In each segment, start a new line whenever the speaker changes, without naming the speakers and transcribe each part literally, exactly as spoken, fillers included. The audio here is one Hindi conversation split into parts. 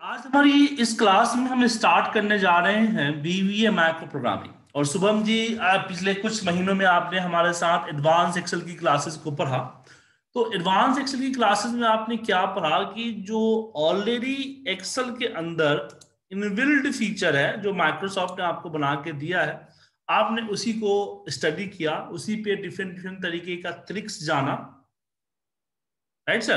आज हमारी इस क्लास में हम स्टार्ट करने जा रहे हैं बीवीए मैक्रो प्रोग्रामिंग। और शुभम जी, आप पिछले कुछ महीनों में आपने हमारे साथ एडवांस एक्सेल की क्लासेस को पढ़ा। तो एडवांस एक्सेल की क्लासेस में आपने क्या पढ़ा कि जो ऑलरेडी एक्सेल के अंदर इनबिल्ट फीचर है जो माइक्रोसॉफ्ट ने आपको बना के दिया है, आपने उसी को स्टडी किया, उसी पे डिफरेंट डिफरेंट तरीके का ट्रिक्स जाना। Right sir?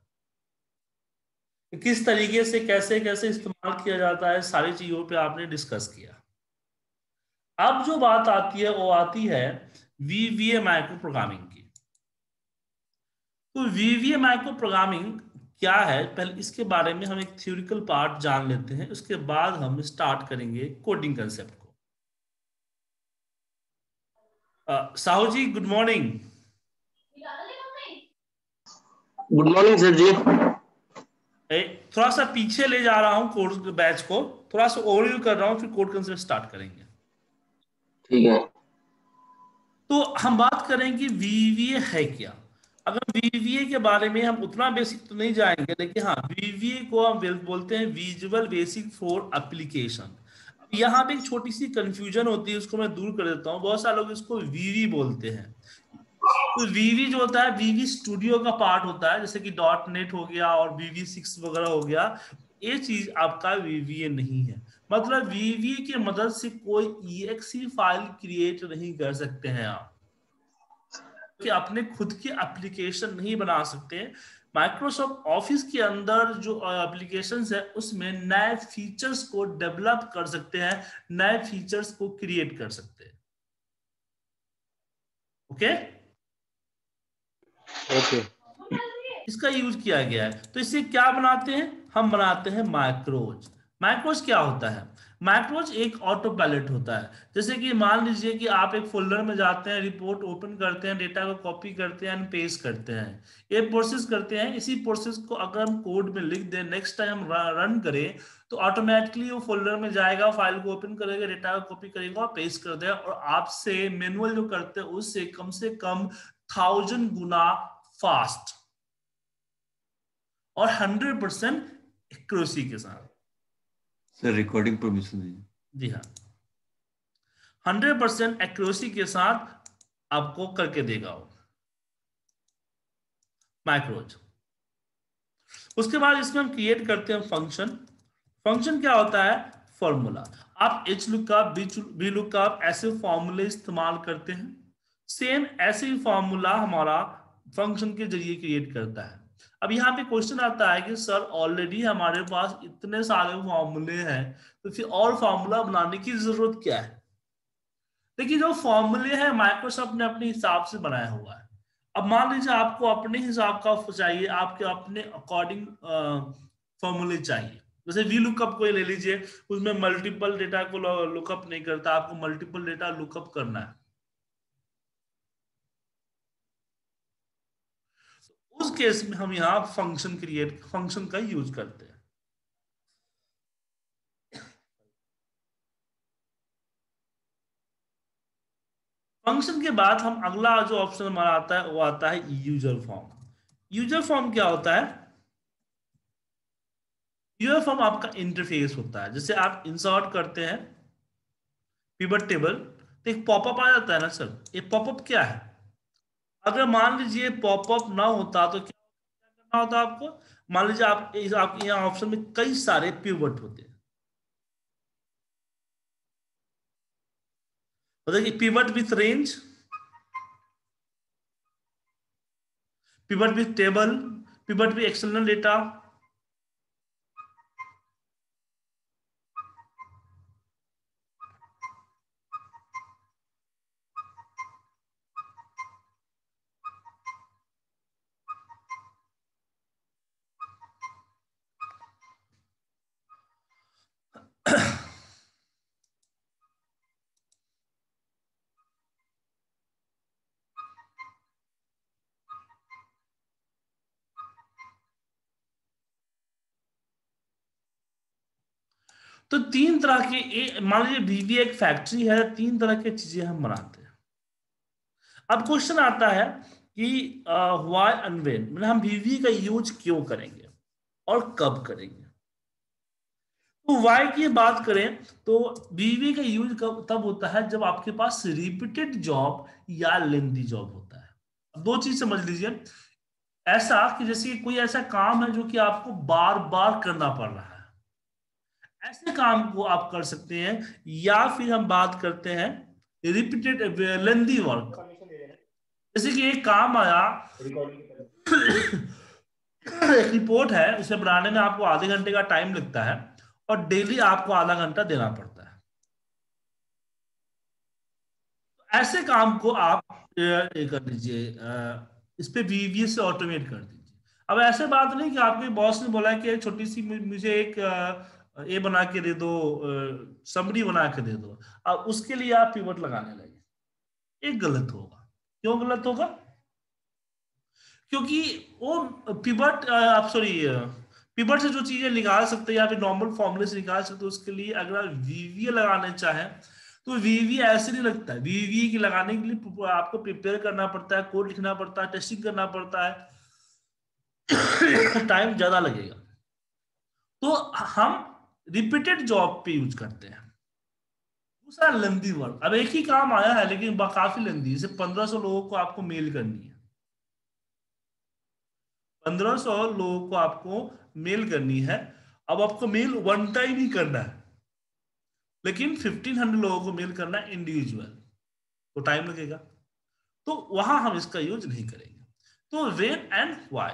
किस तरीके से कैसे कैसे इस्तेमाल किया जाता है, सारी चीजों पे आपने डिस्कस किया। अब जो बात आती है वो आती है वीवीए माइक्रो प्रोग्रामिंग की। तो वीवीए माइक्रो प्रोग्रामिंग क्या है, पहले इसके बारे में हम एक थ्योरिकल पार्ट जान लेते हैं, उसके बाद हम स्टार्ट करेंगे कोडिंग कंसेप्ट को। अ, Sahu ji, good morning.
Good morning sir ji.
थोड़ा सा पीछे ले जा रहा हूँ कोर्स बैच को, थोड़ा सा ओवरव्यू कर रहा हूँ, फिर कोड कंसेप्ट स्टार्ट करेंगे।
ठीक है।
तो हम बात करें कि वीवीए है क्या। अगर वीवीए के बारे में हम उतना बेसिक तो नहीं जाएंगे, लेकिन हाँ, वीवीए को हम बोलते हैं विजुअल बेसिक फॉर एप्लीकेशन। अब यहाँ पे एक छोटी सी कंफ्यूजन होती है, उसको मैं दूर कर देता हूँ। बहुत सारे लोग इसको वीवी बोलते हैं। तो वीवी जो होता है, वीवी स्टूडियो का पार्ट होता है, जैसे कि डॉट नेट हो गया और वीवी सिक्स वगैरह हो गया। ये चीज आपका वीवीए नहीं है। मतलब वीवीए की मदद से कोई ईएक्सई फाइल क्रिएट नहीं कर सकते हैं आप, कि अपने खुद की एप्लीकेशन नहीं बना सकते। माइक्रोसॉफ्ट ऑफिस के अंदर जो एप्लीकेशंस है उसमें नए फीचर्स को डेवलप कर सकते हैं, नए फीचर्स को क्रिएट कर सकते हैं। Okay,
okay.
इसका यूज किया गया है। तो इससे क्या बनाते हैं, हम बनाते हैं मैक्रोज। मैक्रोज क्या होता है? मैक्रोज एक ऑटो पायलट होता है। जैसे कि मान लीजिए कि आप एक फोल्डर में जाते हैं, रिपोर्ट ओपन करते हैं, डेटा को कॉपी करते हैं, पेस्ट करते हैं, ये प्रोसेस करते हैं। इसी प्रोसेस को अगर हम कोड में लिख दें, नेक्स्ट टाइम हम रन करें, तो ऑटोमेटिकली वो फोल्डर में जाएगा, फाइल को ओपन करेगा, डेटा को कॉपी करेगा और पेस्ट कर देगा। और आपसे मैनुअल जो करते हैं उससे कम से कम थाउजेंड गुना फास्ट और हंड्रेड परसेंट एक्यूरेसी के साथ।
सर रिकॉर्डिंग परमिशन दीजिए।
जी हाँ, हंड्रेड परसेंट एक्यूरेसी के साथ आपको करके देगा वो माइक्रोज। उसके बाद इसमें हम क्रिएट करते हैं फंक्शन। फंक्शन क्या होता है? फॉर्मूला। आप एच लुकअप, बी लुकअप ऐसे फॉर्मूले इस्तेमाल करते हैं। सेम ऐसे ही फॉर्मूला हमारा फंक्शन के जरिए क्रिएट करता है। अब यहाँ पे क्वेश्चन आता है कि सर ऑलरेडी हमारे पास इतने सारे फॉर्मूले हैं, तो फिर और फॉर्मूला बनाने की जरूरत क्या है? देखिए, जो फॉर्मूले हैं माइक्रोसॉफ्ट ने अपने हिसाब से बनाया हुआ है। अब मान लीजिए आपको अपने हिसाब का चाहिए, आपके अपने अकॉर्डिंग फॉर्मूले चाहिए। जैसे वी लुकअप को ले लीजिए, उसमें मल्टीपल डेटा को लुकअप नहीं करता, आपको मल्टीपल डेटा लुकअप करना है। उस केस में हम यहाँ फंक्शन क्रिएट फंक्शन का यूज करते हैं। फंक्शन के बाद हम अगला जो ऑप्शन हमारा आता है वो आता है यूजर फॉर्म। यूजर फॉर्म क्या होता है? यूजर फॉर्म आपका इंटरफेस होता है। जैसे आप इंसर्ट करते हैं पिवट टेबल, तो एक पॉपअप आ जाता है ना सर। ये पॉपअप क्या है? अगर मान लीजिए पॉपअप ना होता तो क्या करना होता आपको? मान लीजिए आप आपके यहाँ ऑप्शन में कई सारे पिवट होते हैं, मतलब कि pivot with range, pivot with table, pivot with external data. तो तीन तरह के, मान लीजिए वीवी एक फैक्ट्री है, तीन तरह की चीजें हम बनाते हैं। अब क्वेश्चन आता है कि व्हाई एंड व्हेन, मतलब हम वीवी का यूज क्यों करेंगे और कब करेंगे। तो वाई की बात करें तो वीवीए का यूज कब तब होता है जब आपके पास रिपीटेड जॉब या लेंथी जॉब होता है। दो चीज समझ लीजिए, ऐसा कि जैसे कोई ऐसा काम है जो कि आपको बार बार करना पड़ रहा है, ऐसे काम को आप कर सकते हैं। या फिर हम बात करते हैं रिपीटेड लेंथी वर्क, जैसे कि एक काम आया एक रिपोर्ट है, उसे बनाने में आपको आधे घंटे का टाइम लगता है और डेली आपको आधा घंटा देना पड़ता है। ऐसे काम को आप ये कर लीजिए, इस पे वीवीए से ऑटोमेट कर दीजिए। अब ऐसे बात नहीं कि आपके बॉस ने बोला कि छोटी सी मुझे एक ये बना के दे दो, समरी बना के दे दो, अब उसके लिए आप पिवट लगाने लगे, एक गलत होगा। क्यों गलत होगा? क्योंकि वो पिवट आप सॉरी पिवट से जो चीजें निकाल सकते हैं या फिर नॉर्मल फॉर्मूले से निकाल सकते हैं, उसके लिए अगर आप वीवीए लगाने चाहें तो वीवीए ऐसे नहीं लगता है। वीवीए की लगाने के लिए आपको प्रिपेयर करना पड़ता है, कोड लिखना पड़ता है, टेस्टिंग करना पड़ता है, टाइम ज्यादा लगेगा। तो हम रिपीटेड जॉब पे यूज करते हैं। दूसरा लेंथी वर्क, अब एक ही काम आया है लेकिन काफी लेंथी, जैसे पंद्रह सौ लोगों को आपको मेल करनी है, पंद्रह सौ लोगों को आपको मेल करनी है। अब आपको मेल वन टाइम ही करना है, लेकिन फिफ्टीन हंड्रेड लोगों को मेल करना है इंडिविजुअल, तो टाइम लगेगा। तो वहां हम इसका यूज नहीं करेंगे। तो वेन एंड वाई,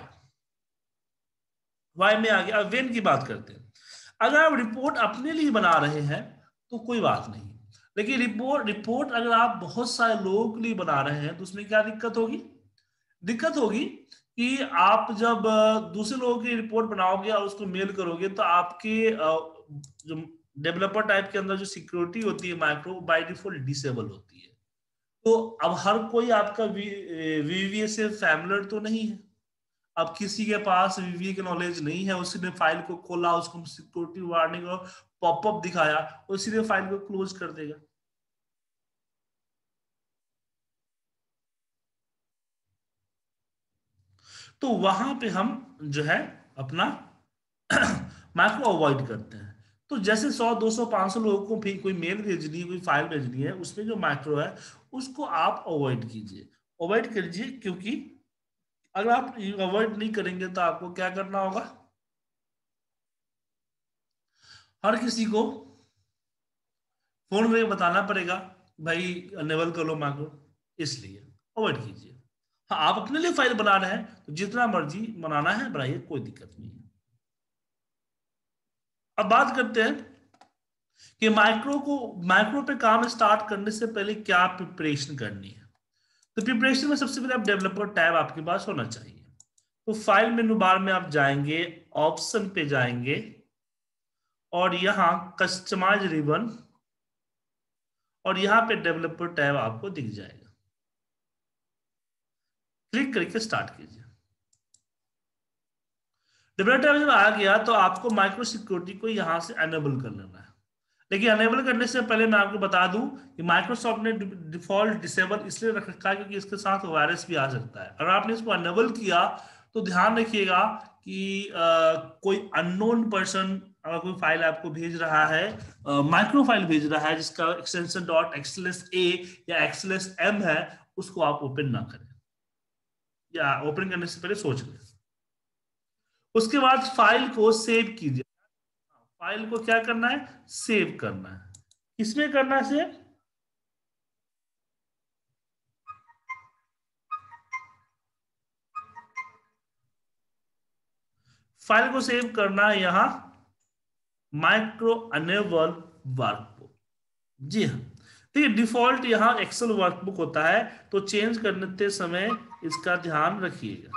वाई में आ गया। अब वेन की बात करते हैं। अगर आप रिपोर्ट अपने लिए बना रहे हैं तो कोई बात नहीं, लेकिन रिपोर्ट रिपोर्ट अगर आप बहुत सारे लोगों के लिए बना रहे हैं तो उसमें क्या दिक्कत होगी? दिक्कत होगी कि आप जब दूसरे लोगों की रिपोर्ट बनाओगे और उसको मेल करोगे तो आपके जो डेवलपर टाइप के अंदर जो सिक्योरिटी होती है माइक्रो, बाय डिफॉल्ट डिसेबल होती है। तो अब हर कोई आपका वीवीए से फैमिलियर तो नहीं है। अब किसी के पास वीवीए की नॉलेज नहीं है, उसने फाइल को खोला, उसको सिक्योरिटी वार्निंग और पॉपअप दिखाया, उसी ने फाइल को क्लोज कर देगा। तो वहां पे हम जो है अपना मैक्रो अवॉइड करते हैं। तो जैसे सौ दो सौ पांच सौ लोगों को भी कोई मेल भेजनी है, कोई फाइल भेजनी है, उसमें जो मैक्रो है उसको आप अवॉइड कीजिए, अवॉइड कीजिए। क्योंकि अगर आप अवॉइड नहीं करेंगे तो आपको क्या करना होगा? हर किसी को फोन में बताना पड़ेगा भाई अनेबल कर लो मैक्रो, इसलिए अवॉइड कीजिए। हाँ, आप अपने लिए फाइल बना रहे हैं तो जितना मर्जी बनाना है बनाइए, कोई दिक्कत नहीं है। अब बात करते हैं कि माइक्रो को माइक्रो पे काम स्टार्ट करने से पहले क्या प्रिपरेशन करनी है। तो प्रिपरेशन में सबसे पहले आप डेवलपर टैब आपके पास होना चाहिए। तो फाइल मेनू बार में आप जाएंगे, ऑप्शन पे जाएंगे और यहाँ कस्टमाइज रिबन और यहाँ पे डेवलपर टैब आपको दिख जाएगा, क्लिक करके स्टार्ट कीजिए। डेवलपर टैब जब आ गया तो आपको माइक्रो सिक्योरिटी को यहाँ से एनेबल कर लेना है। लेकिन अनेबल करने से पहले मैं आपको बता दूं कि माइक्रोसॉफ्ट ने डिफॉल्ट डिसेबल इसलिए रख रखा है क्योंकि इसके साथ वायरस भी आ सकता है। अगर आपने इसको अनेबल किया तो ध्यान रखिएगा कि आ, कोई अननोन पर्सन अगर कोई फाइल आपको भेज रहा है, माइक्रो फाइल भेज रहा है जिसका एक्सटेंशन डॉट एक्सएलएस ए या एक्सएलएस एम है, उसको आप ओपन ना करें, या ओपन करने से पहले सोच लें। उसके बाद फाइल को सेव कीजिए। फाइल को क्या करना है? सेव करना है। किसमें करना है सेव? फाइल को सेव करना है यहां माइक्रो अनेबल वर्कबुक। जी हाँ, देखिए डिफॉल्ट यहां एक्सेल वर्कबुक होता है, तो चेंज करते समय इसका ध्यान रखिएगा।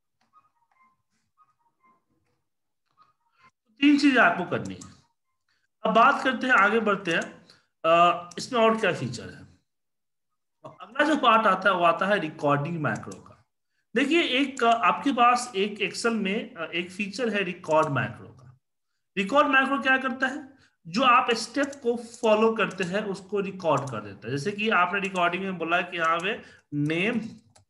तीन चीजें आपको करनी है। अब बात करते हैं, आगे बढ़ते हैं, अ, इसमें और क्या फीचर है। अगला जो पार्ट आता है वो आता है रिकॉर्डिंग मैक्रो का। देखिए, एक अ, आपके पास एक एक्सेल में अ, एक फीचर है रिकॉर्ड मैक्रो का। रिकॉर्ड मैक्रो क्या करता है, जो आप स्टेप को फॉलो करते हैं उसको रिकॉर्ड कर देता है। जैसे कि आपने रिकॉर्डिंग में बोला कि यहाँ पे नेम,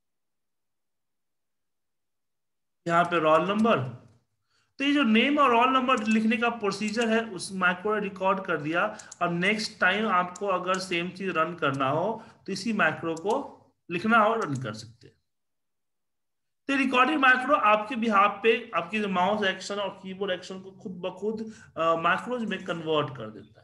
यहाँ पे रोल नंबर, तो ये जो नेम और रोल नंबर लिखने का प्रोसीजर है उस मैक्रो ने रिकॉर्ड कर दिया। और नेक्स्ट टाइम आपको अगर सेम चीज रन करना हो तो इसी मैक्रो को लिखना और रन कर सकते हैं। तो रिकॉर्डिंग मैक्रो आपके बिहाफ पे आपकी जो माउस एक्शन और कीबोर्ड एक्शन को खुद ब खुद मैक्रोज में कन्वर्ट कर देता है।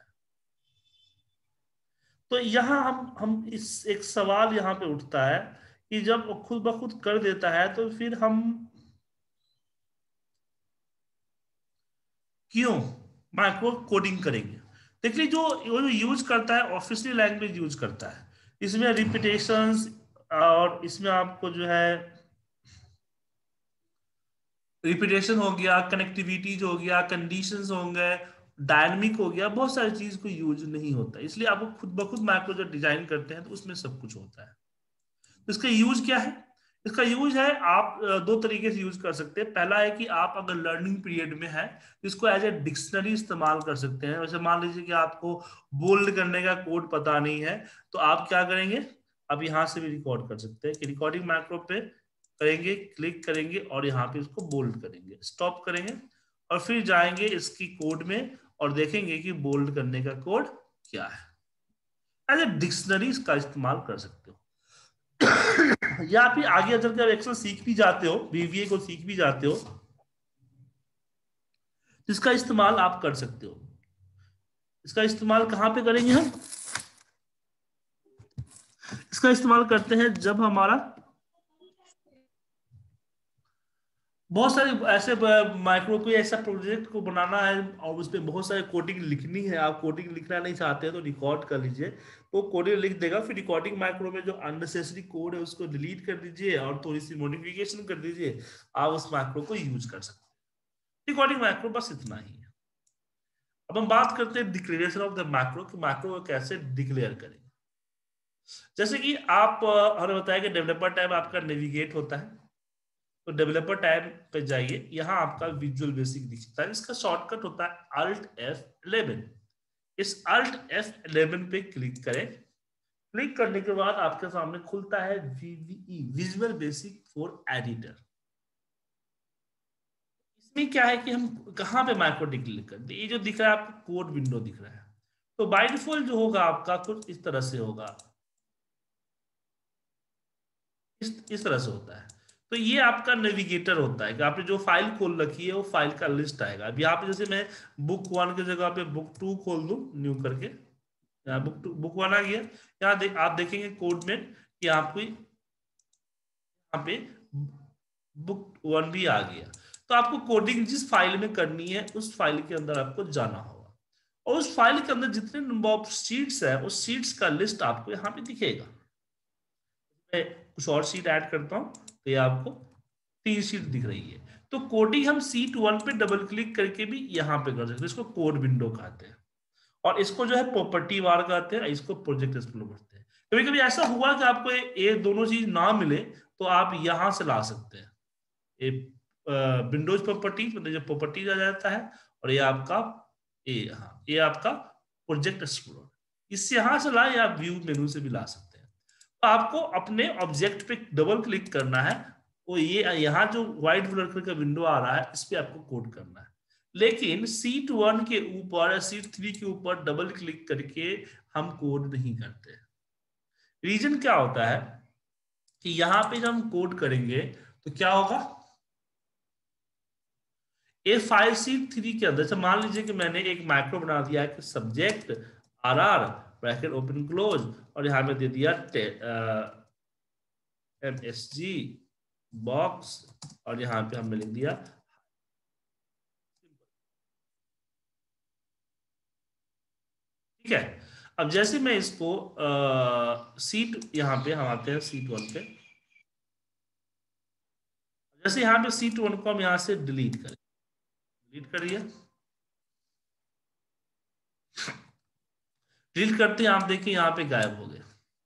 तो यहाँ हम हम इस एक सवाल यहाँ पे उठता है कि जब वो खुद ब खुद कर देता है तो फिर हम क्यों मैक्रो कोडिंग करेंगे। देखिए, जो वो जो यूज करता है ऑफिशियल लैंग्वेज यूज करता है, इसमें रिपीटेशंस और इसमें आपको जो है रिपीटेशन हो गया, कनेक्टिविटीज हो गया, कंडीशंस हो गए, डायनामिक हो गया, बहुत सारी चीज को यूज नहीं होता। इसलिए आपको खुद ब खुद मैक्रो जब डिजाइन करते हैं तो उसमें सब कुछ होता है। तो इसका यूज क्या है, इसका यूज है आप अ, दो तरीके से यूज कर सकते हैं। पहला है कि आप अगर लर्निंग पीरियड में है तो इसको एज ए डिक्शनरी इस्तेमाल कर सकते हैं। वैसे मान लीजिए कि आपको बोल्ड करने का कोड पता नहीं है, तो आप क्या करेंगे, आप यहाँ से भी रिकॉर्ड कर सकते हैं कि रिकॉर्डिंग मैक्रो पे करेंगे, क्लिक करेंगे और यहाँ पे इसको बोल्ड करेंगे, स्टॉप करेंगे और फिर जाएंगे इसकी कोड में और देखेंगे कि बोल्ड करने का कोड क्या है। एज ए डिक्शनरी इसका इस्तेमाल कर सकते हो। या फिर आगे चल कर एक्सेल सीख भी जाते हो, वीवीए को सीख भी जाते हो, इसका इस्तेमाल आप कर सकते हो। इसका इस्तेमाल कहां पे करेंगे हम, इसका इस्तेमाल करते हैं जब हमारा बहुत सारे ऐसे माइक्रो कोई ऐसा प्रोजेक्ट को बनाना है और उसमें बहुत सारे कोडिंग लिखनी है। आप कोडिंग लिखना नहीं चाहते हैं तो रिकॉर्ड कर लीजिए, तो कोडिंग लिख देगा। फिर रिकॉर्डिंग माइक्रो में जो अननेसेसरी कोड है उसको डिलीट कर दीजिए और थोड़ी सी मॉडिफिकेशन कर दीजिए, आप उस माइक्रो को यूज कर सकते हैं। रिकॉर्डिंग माइक्रो बस इतना ही है। अब हम बात करते हैं डिक्लेरेशन ऑफ द मैक्रो, कि मैक्रो को कैसे डिक्लेयर करेंगे। जैसे कि आप अ, हमें बताया कि डेवलपर टैब आपका नेविगेट होता है, तो डेवलपर टैब पे जाइए, यहाँ आपका विजुअल बेसिक दिखता है, इसका शॉर्टकट होता है अल्ट एफ इलेवन। इस अल्ट एफ इलेवन पे क्लिक करें। क्लिक करने के बाद आपके सामने खुलता है VBE, visual basic for editor. इसमें क्या है कि हम कहाँ पे मैक्रो डिक्लेयर करते हैं, ये जो दिख रहा है आपको कोड विंडो दिख रहा है, तो बाय डिफॉल्ट जो होगा आपका कुछ इस तरह से होगा, इस इस तरह से होता है। तो ये आपका नेविगेटर होता है कि आपने जो फाइल खोल रखी है वो फाइल का लिस्ट आएगा। अब यहाँ पे जैसे मैं बुक वन की जगह पे बुक टू खोल दूं न्यू करके, यहाँ बुक टू बुक वन आ गया। यहाँ देख आप देखेंगे कोड में कि आपको यहाँ पे बुक वन भी आ गया। तो आपको कोडिंग जिस फाइल में करनी है उस फाइल के अंदर आपको जाना होगा और उस फाइल के अंदर जितने नंबर ऑफ शीट्स है उस शीट्स का लिस्ट आपको यहाँ पे दिखेगा। मैं कुछ और शीट ऐड करता हूँ तो ये आपको तीन शीट दिख रही है। तो कोडिंग हम सीट वन पे डबल क्लिक करके भी यहाँ पे कर सकते हैं, इसको कोड विंडो कहते हैं। और इसको जो है प्रॉपर्टी वार कहते हैं, इसको प्रोजेक्ट एक्सप्लोर करते हैं। कभी कभी ऐसा हुआ कि आपको ये दोनों चीज ना मिले तो आप यहां से ला सकते हैं, ये विंडोज प्रॉपर्टीज मतलब जो प्रॉपर्टीज आ जाता है और ये आपका ये हाँ ये आपका प्रोजेक्ट एक्सप्लोर, इससे यहां से ला या व्यू मेनू से भी ला सकते हैं। तो आपको अपने ऑब्जेक्ट पे डबल क्लिक करना है, वो ये यहाँ जो व्हाइट कलर का विंडो आ रहा है इस पे आपको कोड करना है। लेकिन सीट वन के ऊपर या सीट थ्री के ऊपर डबल क्लिक करके हम कोड नहीं करते। रीजन क्या होता है कि यहाँ पे जब हम कोड करेंगे तो क्या होगा, ए फाइव सीट थ्री के अंदर से मान लीजिए कि मैंने एक मैक्रो बना दिया है कि subject R R bracket open close और यहाँ पे दे दिया एम एस जी बॉक्स और यहाँ पे हमने लिख दिया। ठीक है, अब जैसे मैं इसको आ, सीट यहाँ पे हम आते हैं सीट वन पे, जैसे यहाँ पे सीट वन को हम यहाँ से डिलीट करें, डिलीट करिए। डिलीट करते हैं, आप देखिए यहाँ पे गायब हो गया।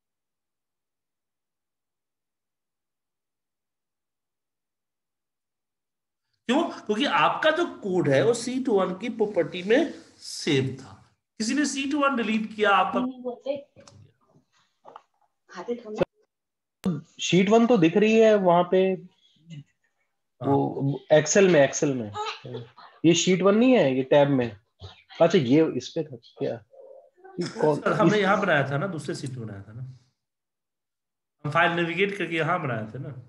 क्यों? क्योंकि आपका जो कोड है वो सी टू वन की प्रॉपर्टी में सेव था, किसी ने सी टू वन डिलीट किया, आपका
शीट वन तो दिख रही है वहां पे, वो एक्सेल में, एक्सेल में ये शीट वन नहीं है, ये टैब में। अच्छा ये इस पे था क्या?
सर हमने यहाँ बनाया था ना, दूसरे सीट में बनाया था ना, हम फाइल नेविगेट करके यहाँ बनाए थे ना।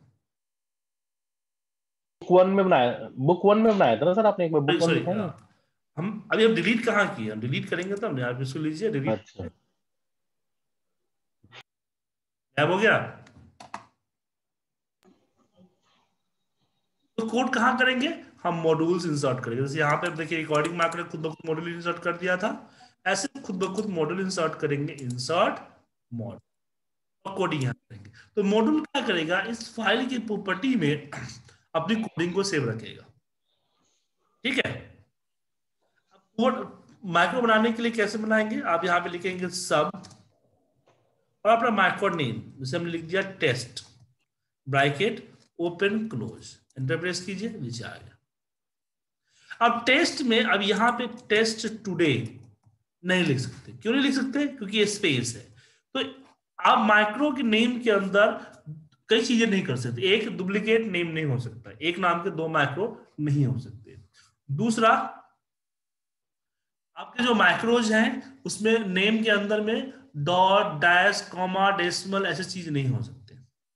बुक वन में बनाया, बुक वन में बनाया था ना सर आपने, एक बार बुक वन दिखाएंगे?
हम अभी हम डिलीट कहाँ किए, हम डिलीट करेंगे तब ना, आप इसको लीजिए डिलीट।
अच्छा
गायब हो गया। तो कोड कहाँ करेंगे, हम मॉड्यूल्स इंसर्ट करेंगे। जैसे यहाँ पे देखिए रिकॉर्डिंग मार्क ने खुद ब खुद मॉड्यूल इंसर्ट कर दिया था, ऐसे खुद ब खुद मॉड्यूल इंसर्ट करेंगे, इंसर्ट मॉड्यूल, और कोडिंग यहाँ करेंगे। तो मॉड्यूल क्या करेगा, इस फाइल की प्रॉपर्टी में अपनी कोडिंग को सेव रखेगा। ठीक है, अब कोड माइक्रो बनाने के लिए कैसे बनाएंगे, आप यहाँ पे लिखेंगे सब और अपना माइक्रो नेम, जैसे हमने लिख दिया test, bracket open close, enter press कीजिए, नीचे आ गया। अब टेस्ट में, अब यहाँ पे टेस्ट टुडे नहीं लिख सकते। क्यों नहीं लिख सकते? क्योंकि ये स्पेस है। तो आप माइक्रो के नेम के अंदर कई चीजें नहीं कर सकते। एक, डुप्लीकेट नेम नहीं हो सकता, एक नाम के दो माइक्रो नहीं हो सकते। दूसरा, आपके जो माइक्रोज हैं उसमें नेम के अंदर में डॉट, डैश, कॉमा, डेसिमल ऐसे चीज नहीं हो सकते।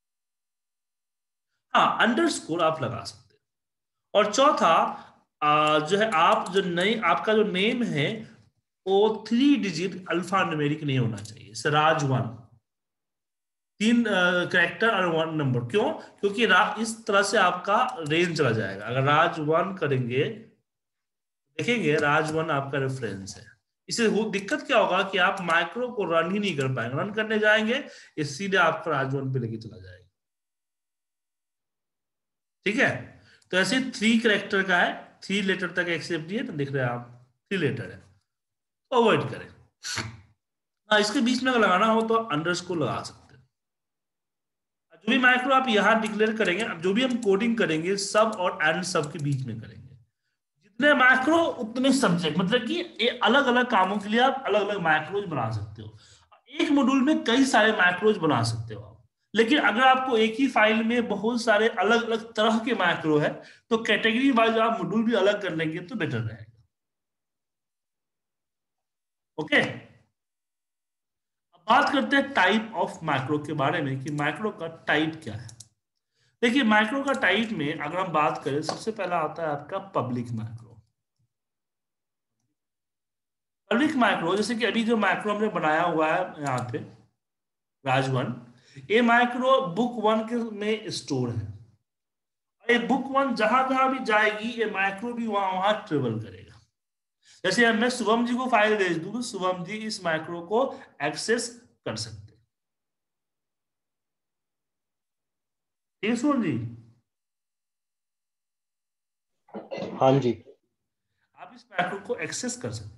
हाँ, अंडरस्कोर आप लगा सकते हैं। और चौथा आ, जो है, आप जो नई आपका जो नेम है वो थ्री डिजिट अल्फा न्यूमेरिक नहीं होना चाहिए, राज वन, तीन कैरेक्टर और वन नंबर। क्यों? क्योंकि इस तरह से आपका रेंज चला जाएगा। अगर राज वन करेंगे, देखेंगे राज वन आपका रेफरेंस है, इससे वो दिक्कत क्या होगा कि आप माइक्रो को रन ही नहीं कर पाएंगे। रन करने जाएंगे ये सीधे आपको राज वन पे लेके चला जाएगा। ठीक है, तो ऐसे थ्री कैरेक्टर का है, थ्री लेटर तक एक्सेप्ट दिए, तो दिख रहे हैं आप थ्री लेटर है, अवॉइड करें। हाँ, इसके बीच में अगर लगाना हो तो अंडरस्कोर लगा सकते हैं। जो भी माइक्रो आप यहाँ डिक्लेयर करेंगे, अब जो भी हम कोडिंग करेंगे सब और एंड सब के बीच में करेंगे। जितने माइक्रो उतने सब्जेक्ट, मतलब कि ये अलग अलग कामों के लिए आप अलग अलग माइक्रोज बना सकते हो। एक मॉड्यूल में कई सारे माइक्रोज बना सकते हो आप। लेकिन अगर आपको एक ही फाइल में बहुत सारे अलग अलग तरह के माइक्रो है तो कैटेगरी वाइज आप मॉड्यूल भी अलग कर लेंगे तो बेटर रहेगा। ओके, अब बात करते हैं टाइप ऑफ माइक्रो के बारे में कि माइक्रो का टाइप क्या है। देखिए, माइक्रो का टाइप में अगर हम बात करें, सबसे पहला आता है आपका पब्लिक माइक्रो। पब्लिक माइक्रो, जैसे कि अभी जो माइक्रो हमने बनाया हुआ है यहाँ पे राज वन, ये माइक्रो बुक वन के में स्टोर है। ये बुक वन जहां जहां भी जाएगी ये माइक्रो भी वहां वहां ट्रेवल करेगा। जैसे मैं शुभम जी को फाइल भेज दूं तो शुभम जी इस माइक्रो को एक्सेस कर सकते हैं। ठीक शुभम जी?
हाँ जी,
आप इस माइक्रो को एक्सेस कर सकते हैं।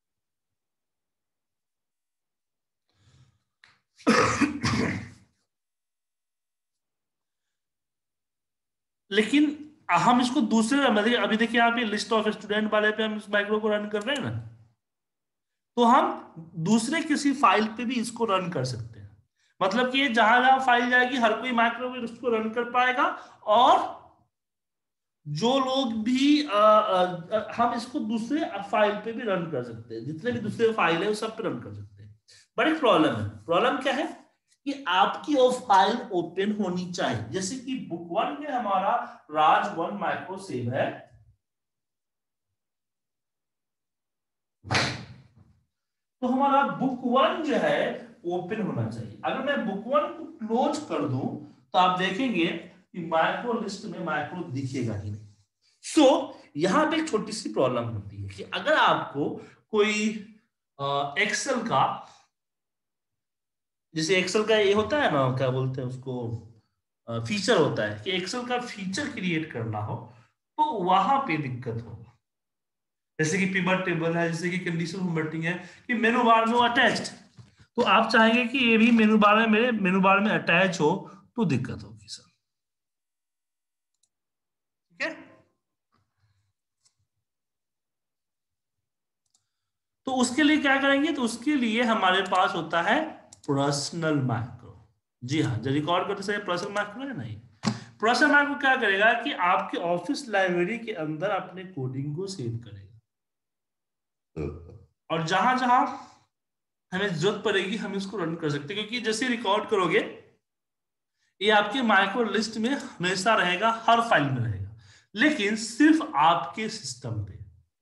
लेकिन हम इसको दूसरे, मतलब अभी देखिए यहाँ पे लिस्ट ऑफ स्टूडेंट वाले पे हम इस माइक्रो को रन कर रहे हैं ना, तो हम दूसरे किसी फाइल पे भी इसको रन कर सकते हैं। मतलब कि जहां जहां फाइल जाएगी हर कोई माइक्रो में उसको रन कर पाएगा, और जो लोग भी आ, आ, आ, हम इसको दूसरे फाइल पे भी रन कर सकते हैं। जितने भी दूसरे फाइल है वो सब पे रन कर सकते हैं। बड़ी प्रॉब्लम है। प्रॉब्लम क्या है कि आपकी वो फाइल ओपन होनी चाहिए। जैसे कि बुक वन में हमारा राज वन माइक्रो सेव है, तो हमारा बुक वन जो है ओपन होना चाहिए। अगर मैं बुक वन को क्लोज कर दूं तो आप देखेंगे कि माइक्रो लिस्ट में माइक्रो दिखेगा ही नहीं। सो so, यहां पे एक छोटी सी प्रॉब्लम होती है कि अगर आपको कोई एक्सेल का, जैसे एक्सेल का ये होता है ना, क्या बोलते हैं उसको, फीचर होता है, कि एक्सेल का फीचर क्रिएट करना हो तो वहां पे दिक्कत होगा। जैसे कि पिवट टेबल है, जैसे कि कंडीशनल फॉर्मेटिंग है कि मेनू बार में अटैच्ड, तो आप चाहेंगे कि ये भी मेनू बार में मेरे मेनू बार में अटैच हो तो दिक्कत होगी सर। ठीक है, तो उसके लिए क्या करेंगे, तो उसके लिए हमारे पास होता है पर्सनल मैक्रो। जी हाँ, जो रिकॉर्ड करते समय पर्सनल मैक्रो है नहीं, पर्सनल मैक्रो क्या करेगा कि आपके ऑफिस लाइब्रेरी के अंदर अपने कोडिंग को सेव करेगा, और जहां जहां हमें जरूरत पड़ेगी हम इसको रन कर सकते हैं, क्योंकि जैसे रिकॉर्ड करोगे ये आपके माइक्रो लिस्ट में हमेशा रहेगा, हर फाइल में रहेगा, लेकिन सिर्फ आपके सिस्टम पे,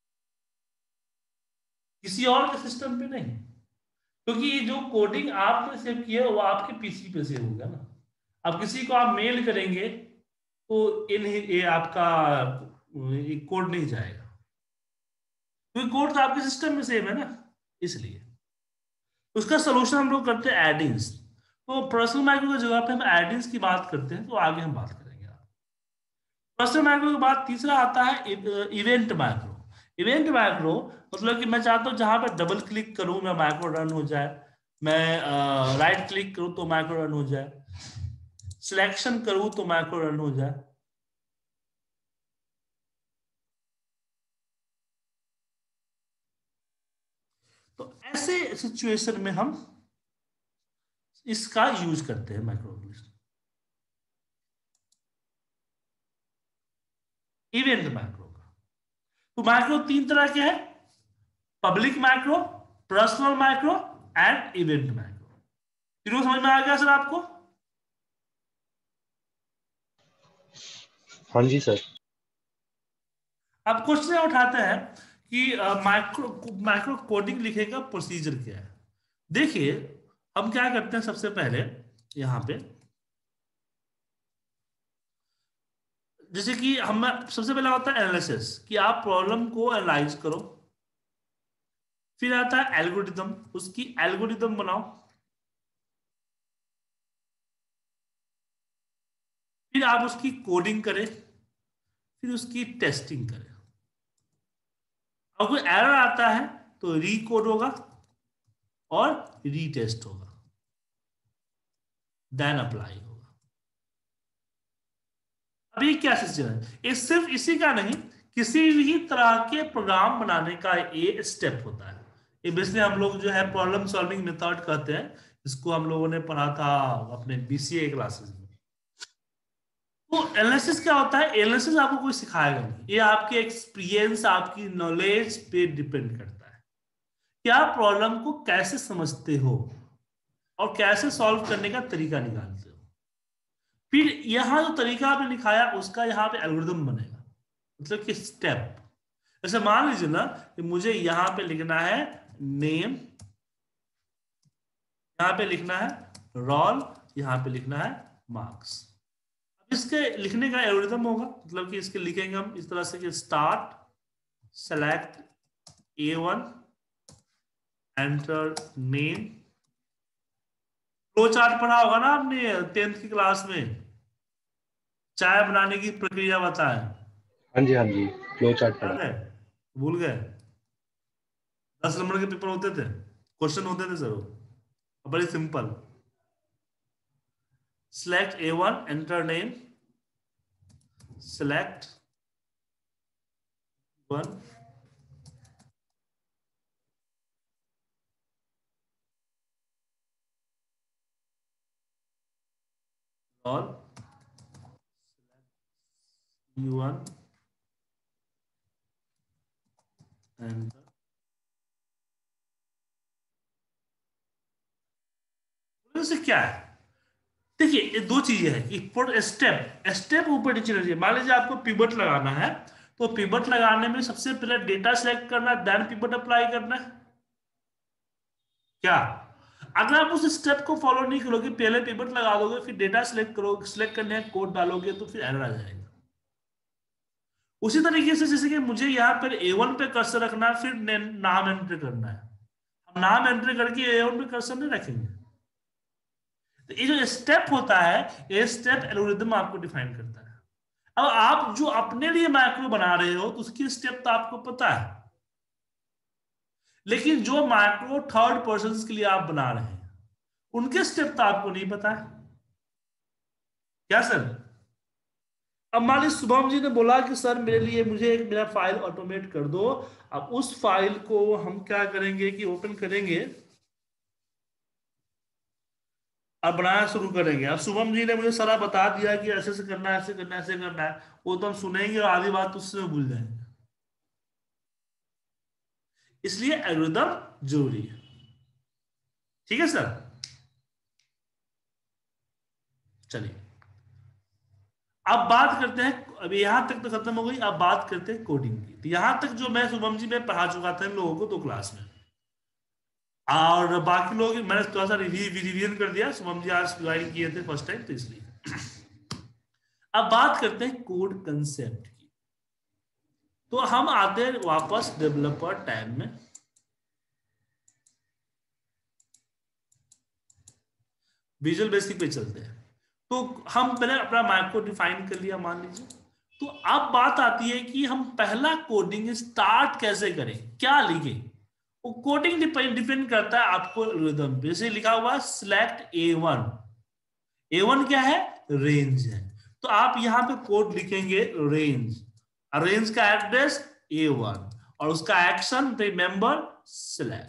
किसी और के सिस्टम पे नहीं, क्योंकि ये जो कोडिंग आपने सेव किया है वो आपके पीसी पे सेव होगा ना। अब किसी को आप मेल करेंगे तो इन ये आपका ये कोड नहीं जाएगा, क्योंकि कोड तो आपके सिस्टम में सेव है ना, इसलिए उसका सोल्यूशन हम लोग करते हैं एडिंग्स। तो पर्सनल माइक्रो की जगह पे हम एडिंग्स की बात करते हैं, तो आगे हम बात करेंगे। पर्सनल माइक्रो के बाद तीसरा आता है इवेंट माइक्रो। इवेंट माइक्रो मतलब कि मैं चाहता हूँ जहां पर डबल क्लिक करूं मैं माइक्रो रन हो जाए, मैं राइट क्लिक करूं तो माइक्रो रन हो जाए, सिलेक्शन करूं तो माइक्रो रन हो जाए। तो ऐसे सिचुएशन में हम इसका यूज करते हैं माइक्रो लिस्ट। इवेंट माइक्रो का तो माइक्रो तीन तरह के हैं, public micro, personal micro and event micro. तीनों समझ में आ गया सर आपको?
हाँ जी सर।
अब क्वेश्चन उठाते हैं कि माइक्रो माइक्रो कोडिंग लिखने का प्रोसीजर क्या है। देखिए हम क्या करते हैं, सबसे पहले यहां पे जैसे कि हम सबसे पहला होता है एनालिसिस, कि आप प्रॉब्लम को एनालाइज करो, फिर आता है एल्गोरिथम, उसकी एल्गोरिथम बनाओ, फिर आप उसकी कोडिंग करें, फिर उसकी टेस्टिंग करें। अगर कोई एरर आता है तो रीकोड होगा और रीटेस्ट होगा, देन अप्लाई होगा। अब ये क्या सिस्टम है, ये सिर्फ इसी का नहीं, किसी भी तरह के प्रोग्राम बनाने का ये स्टेप होता है। ये बेसिकली हम लोग जो है प्रॉब्लम सॉल्विंग मेथड कहते हैं, इसको हम लोगों ने पढ़ा था अपने बीसीए क्लासेस में। तो एनालिसिस क्या होता है, एनालिसिस आपको कोई सिखाएगा नहीं, ये आपके एक्सपीरियंस आपकी नॉलेज पे डिपेंड करता है कि आप प्रॉब्लम को कैसे समझते हो और कैसे सॉल्व करने का तरीका निकालते हो। फिर यहां जो तरीका आपने लिखाया उसका यहाँ पे एल्गोरिथम बनेगा, मतलब कि स्टेप। जैसे मान लीजिए ना कि मुझे यहां पे लिखना है नेम, यहां पे लिखना है रोल, यहां पे लिखना है मार्क्स। इसके लिखने का एल्गोरिथम होगा, मतलब कि इसके लिखेंगे हम इस तरह से कि start select A one enter name. Flow chart पढ़ा होगा ना आपने टेंथ की क्लास में, चाय बनाने की प्रक्रिया बताए।
हाँ जी हाँ जी, फ्लो चार्ट पढ़ा
है, भूल गए? दस नंबर के पेपर होते थे, क्वेश्चन होते थे सर, वो बड़ी simple. select A one, enter name, select one, all, select U one, and से क्या है, देखिए ये दो चीजें हैं कि स्टेप स्टेप ऊपर नीचे लीजिए। मान लीजिए आपको पिवट लगाना है, तो पिवट लगाने में सबसे पहले डेटा सेलेक्ट करना है, देन पिवट अप्लाई करना है। क्या अगर आप उस स्टेप को फॉलो नहीं करोगे, पहले पिवट लगा दोगे फिर डेटा सेलेक्ट करोगे, सेलेक्ट करने का कोड डालोगे तो फिर एरर आ जाएगा। उसी तरीके से जैसे कि मुझे यहाँ पर ए वन पे कर्सर रखना है, फिर नाम एंटर करना है, हम नाम एंटर करके ए वन पे कर्सर नहीं रखेंगे। तो ये जो स्टेप होता है, ये स्टेप एल्गोरिथम आपको डिफाइन करता है। अब आप जो अपने लिए माइक्रो बना रहे हो तो उसकी स्टेप तो आपको पता है, लेकिन जो माइक्रो थर्ड पर्सन के लिए आप बना रहे हैं उनके स्टेप तो आपको नहीं पता है क्या सर? अब मान लीजिए शुभम जी ने बोला कि सर मेरे लिए मुझे एक मेरा फाइल ऑटोमेट कर दो। अब उस फाइल को हम क्या करेंगे कि ओपन करेंगे और बनाना शुरू करेंगे। अब शुभम जी ने मुझे सारा बता दिया कि ऐसे से करना है, ऐसे करना है, ऐसे करना है, वो तो हम सुनेंगे और आधी बात उससे भूल जाएंगे। इसलिए एल्गोरिथम जरूरी है। ठीक है सर, चलिए अब बात करते हैं। अभी यहां तक तो खत्म हो गई, अब बात करते हैं कोडिंग की। तो यहां तक जो मैं शुभम जी में पढ़ा चुका था इन लोगों को दो क्लास में, और बाकी लोग मैंने थोड़ा सा रिवीजन कर दिया। शुभम जी आज ज्वाइन किए थे फर्स्ट टाइम, तो इसलिए अब बात करते हैं कोड कंसेप्ट की। तो हम आते हैं वापस डेवलपर टैब में। विजुअल बेसिक पे चलते हैं। तो हम पहले अपना माइक्रो डिफाइन कर लिया मान लीजिए। तो अब बात आती है कि हम पहला कोडिंग स्टार्ट कैसे करें, क्या लिखें। वो कोडिंग डिपेंड करता है आपको एल्गोरिथम पे। जैसे लिखा हुआ select A one. A one क्या है? रेंज है। तो आप यहां पे कोड लिखेंगे रेंज, रेंज का एड्रेस ए वन और उसका एक्शन रिमेंबर सिलेक्ट।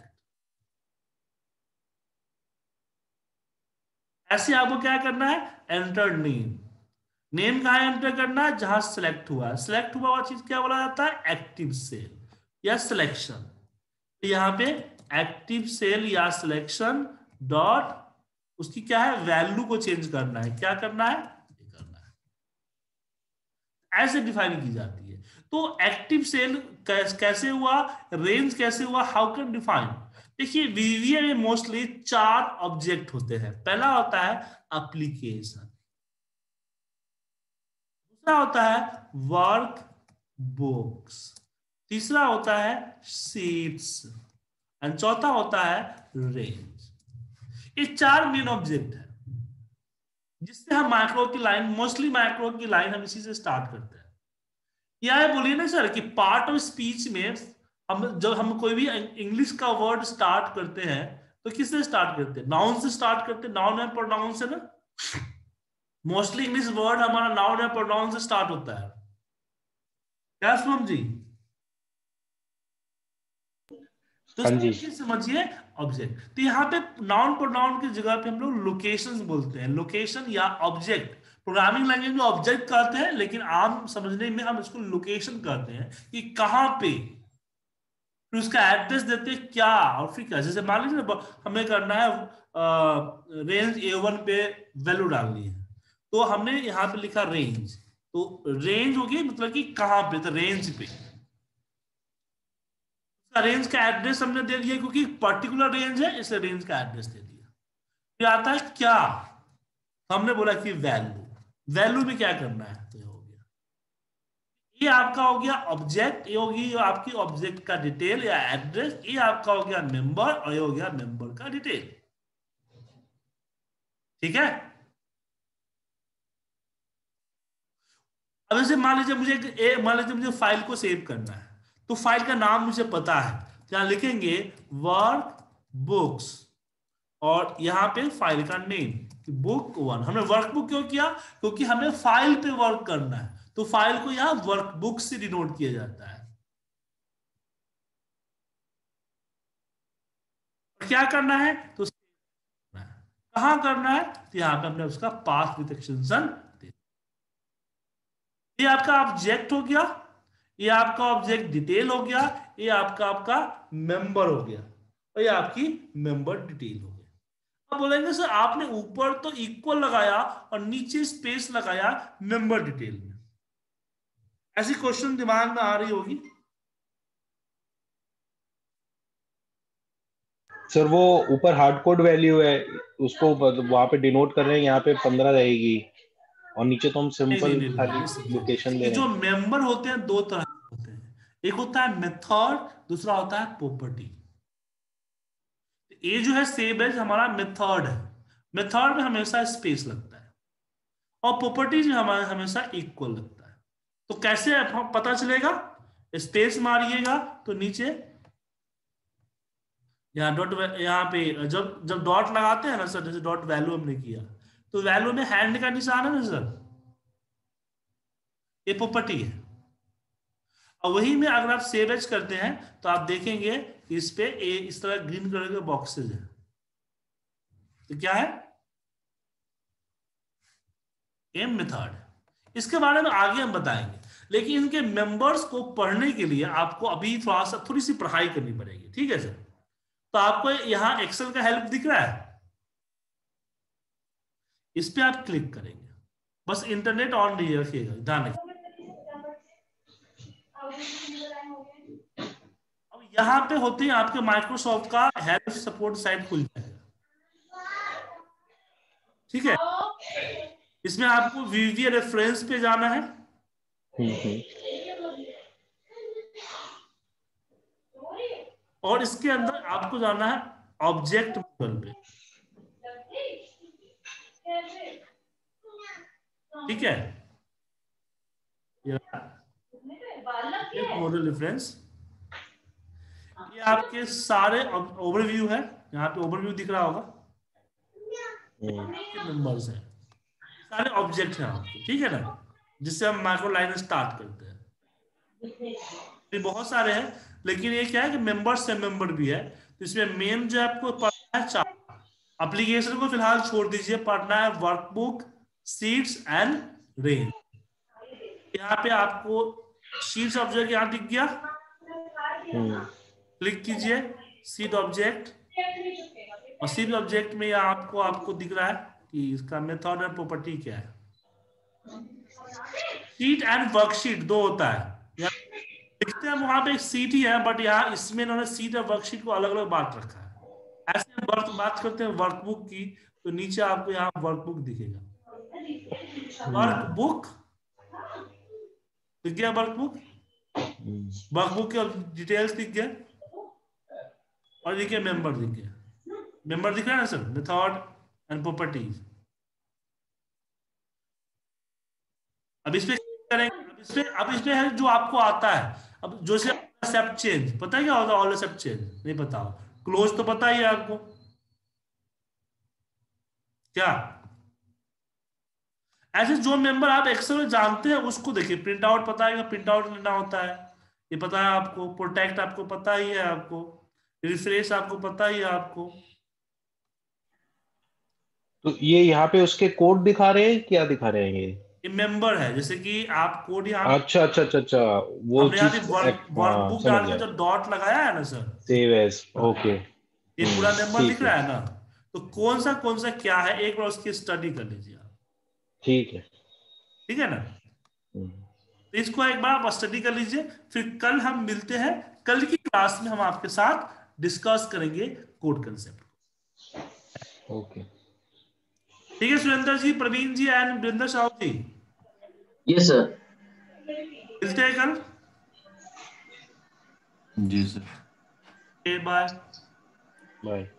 ऐसे आपको क्या करना है? Enter name. नेम कहां एंटर करना है? जहां सिलेक्ट हुआ है। सिलेक्ट हुआ हुआ चीज क्या बोला जाता है? एक्टिव सेल या सिलेक्शन। तो यहां पे एक्टिव सेल या सिलेक्शन डॉट उसकी क्या है? वैल्यू को चेंज करना है। क्या करना है? करना है। ऐसे डिफाइन की जाती है। तो एक्टिव सेल कैसे हुआ, रेंज कैसे हुआ, हाउ कैन डिफाइन। देखिए वीवीए में मोस्टली चार ऑब्जेक्ट होते हैं। पहला होता है एप्लीकेशन, दूसरा होता है वर्क बुक्स, तीसरा होता है शीट्स एंड चौथा होता है रेंज। ये चार मेन ऑब्जेक्ट है जिससे हम माइक्रो की लाइन, मोस्टली माइक्रो की लाइन हम इसी से स्टार्ट करते हैं। या बोलिए ना सर कि पार्ट ऑफ स्पीच में हम जब हम कोई भी इंग्लिश का वर्ड स्टार्ट करते हैं तो किससे स्टार्ट करते हैं? नाउन से स्टार्ट करते हैं। नाउन है प्रोनाउन से ना। मोस्टली इंग्लिश वर्ड हमारा नाउन है प्रोनाउन से स्टार्ट होता है। क्या शुभम जी? तो समझिए ऑब्जेक्ट। तो यहाँ पे नाउन प्रोनाउन की जगह पे हम लोग लोकेशंस बोलते हैं। लोकेशन या ऑब्जेक्ट, प्रोग्रामिंग लैंग्वेज में ऑब्जेक्ट कहते हैं, लेकिन आम समझने में हम इसको लोकेशन कहते हैं कि कहां पे, फिर उसका एड्रेस देते हैं क्या, और फिर क्या। जैसे मान लीजिए हमें करना है रेंज ए वन पे वैल्यू डालनी है, तो हमने यहाँ पे लिखा रेंज। तो रेंज होगी मतलब कि कहां पे, तो रेंज पे रेंज का एड्रेस हमने दे दिया, क्योंकि पर्टिकुलर रेंज है इसलिए रेंज का एड्रेस दे दिया। फिर आता है क्या, हमने बोला कि वैल्यू। वैल्यू में क्या करना है, तो ये हो गया, ये आपका हो गया ऑब्जेक्ट, ये होगी आपकी ऑब्जेक्ट का डिटेल या एड्रेस, ये आपका हो गया मेंबर और ये हो गया मेंबर का डिटेल। ठीक है। अब जैसे मान लीजिए मुझे मान लीजिए मुझे फाइल को सेव करना है, तो फाइल का नाम मुझे पता है, क्या लिखेंगे? वर्क बुक्स, और यहां पे फाइल का नेम बुक वन। हमने वर्क बुक क्यों किया? क्योंकि हमें फाइल पे वर्क करना है, तो फाइल को यहां वर्क बुक से डिनोट किया जाता है। क्या करना है? तो कहां करना है? तो यहां पे हमने उसका पाथ विद एक्सटेंशन, ये आपका ऑब्जेक्ट हो गया, ये आपका ऑब्जेक्ट डिटेल हो गया, ये आपका आपका मेंबर हो गया, और ये आपकी मेंबर डिटेल हो गया। अब बोलेंगे सर आपने ऊपर तो इक्वल लगाया और नीचे स्पेस लगाया मेंबर डिटेल में, ऐसी क्वेश्चन दिमाग में आ रही होगी।
सर वो ऊपर हार्ड कोड वैल्यू है, उसको वहां पे डिनोट कर रहे हैं, यहाँ पे पंद्रह रहेगी, और नीचे तो हम सिंपल खाली लोकेशन ले रहे हैं।
जो मेंबर होते हैं दो तरह के होते हैं, एक होता है मेथड, दूसरा होता है प्रॉपर्टी। ये जो है सेव एज हमारा मेथड है, मेथड में हमेशा स्पेस लगता है, और प्रॉपर्टी में हमारा हमेशा इक्वल लगता है। तो कैसे पता चलेगा? स्पेस मारिएगा तो नीचे यहाँ डॉट, यहाँ पे जब जब डॉट लगाते हैं ना सर, जैसे डॉट वैल्यू हमने किया तो वैल्यू में हैंड का निशान है ना सर, ये प्रॉपर्टी है। और वही में अगर आप सेव एज करते हैं तो आप देखेंगे कि इस पे ए इस तरह ग्रीन कलर के बॉक्सेस है, तो क्या है, एम मेथड। इसके बारे में आगे हम बताएंगे, लेकिन इनके मेंबर्स को पढ़ने के लिए आपको अभी थोड़ा सा थोड़ी सी पढ़ाई करनी पड़ेगी, ठीक है सर। तो आपको यहाँ एक्सेल का हेल्प दिख रहा है, इस पे आप क्लिक करेंगे, बस इंटरनेट ऑन नहीं रखिएगा, ध्यान रखिए। अब यहाँ पे होते हैं आपके माइक्रोसॉफ्ट का हेल्प सपोर्ट साइट खुल जाएगा, ठीक है। इसमें आपको वीवीए रेफरेंस पे जाना है, और इसके अंदर आपको जाना है ऑब्जेक्ट मॉडल पे, ठीक है। मॉडल रेफरेंस, ये आपके सारे ओवरव्यू है, यहाँ पे ओवरव्यू दिख रहा होगा, नंबर्स हैं, सारे ऑब्जेक्ट हैं आपके, ठीक है ना, जिससे हम माइक्रो लाइन स्टार्ट करते हैं। ये बहुत सारे हैं, लेकिन ये क्या है कि मेंबर्स से मेंबर भी है, तो इसमें मेन जो आपको पढ़ना है चार। एप्लीकेशन को फिलहाल छोड़ दीजिए, पढ़ना है वर्कबुक, शीट्स एंड रेंज। यहाँ पे आपको शीट्स ऑब्जेक्ट यहाँ दिख गया, क्लिक कीजिए शीट ऑब्जेक्ट, और शीट ऑब्जेक्ट में यहाँ आपको आपको दिख रहा है कि इसका मेथड और प्रॉपर्टी क्या है। शीट एंड वर्कशीट दो होता है, लिखते हैं वहां पे एक सीट ही है, बट यहाँ इसमें इन्होंने सीट और वर्कशीट को अलग अलग बात रखा है। ऐसे वर्क बात करते हैं वर्कबुक की, तो नीचे आपको यहाँ वर्कबुक दिखेगा, वर्कबुक दिख गया, वर्कबुक वर्कबुक के डिटेल्स दिख गए, और देखिए मेंबर दिख गया, मेंबर दिख रहा है ना सर, मेथड एंड प्रॉपर्टीज। अब इस पे करेंगे, अब इस पे अब इस पे है जो आपको आता है, अब जो से एक्सेप्ट चेंज, पता है क्या होता है ऑल एक्सेप्ट चेंज? नहीं पता, क्लोज तो पता ही है आपको क्या। ऐसे जो मेंबर आप एक्सेल में जानते हैं उसको देखिए, प्रिंट आउट पता है, प्रिंट आउट लेना होता है, ये पता है आपको, प्रोटेक्ट आपको पता ही है, आपको रिफ्रेश आपको पता ही है आपको।
तो ये यहाँ पे उसके कोड दिखा रहे हैं, क्या दिखा रहे हैं? ये
ये मेंबर है, जैसे कि आप कोड यहाँ,
अच्छा अच्छा अच्छा अच्छा, वो
हमने यहाँ
चीज
पे वर्क वर्कबुक डाल के जो डॉट लगाया है ना सर,
सेव एज, ओके,
ये पूरा मेंबर दिख
ठीक
रहा
है,
है ना, तो कौन सा कौन सा क्या है एक बार उसकी स्टडी कर लीजिए आप,
ठीक है,
ठीक है ना। तो इसको एक बार आप स्टडी कर लीजिए, फिर कल हम मिलते हैं, कल की क्लास में हम आपके साथ डिस्कस करेंगे कोड कंसेप्ट।
ओके,
ठीक है Surendra ji, Praveen ji and Virendra Sahu ji,
yes sir,
मिलते हैं कल।
जी सर,
बाय
बाय।